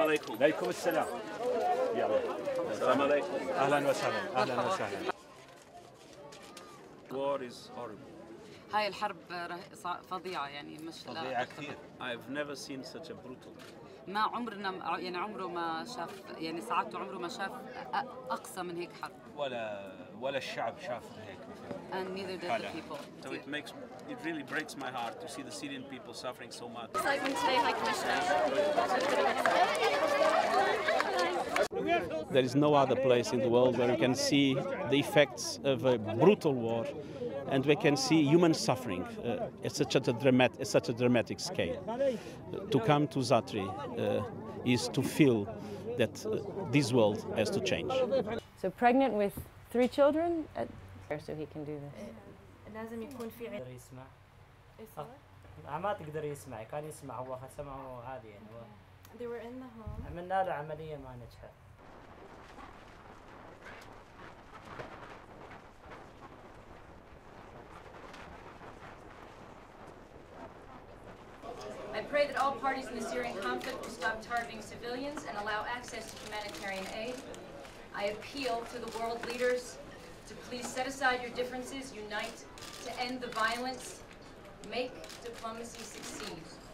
عليكم. عليكم السلام. يلا. السلام عليكم. اهلا وسهلا اهلا وسهلا. War is horrible. هاي الحرب فظيعة يعني مش فظيعة كثير. I've never seen such a brutal. ما عمرنا يعني عمره ما شاف يعني سعادته عمره ما شاف أقصى من هيك حرب. ولا الشعب شاف هيك مثلا. And neither did the people. So it really breaks my heart to see the Syrian people suffering so much. Excitement today, High Commissioner. There is no other place in the world where we can see the effects of a brutal war, and we can see human suffering at such a dramatic scale. To come to Zatri is to feel that this world has to change. So pregnant with 3 children, so he can do this. لازم يكون في يقدر يسمع. ما تقدر يسمع، كان يسمع هو سمعه عادي يعني. They were in the home. عملنا له عملية ما نجحت. I pray that all parties in the Syrian conflict will stop targeting civilians and allow access to humanitarian aid. I appeal to the world leaders to please set aside your differences, unite to end the violence, make diplomacy succeed.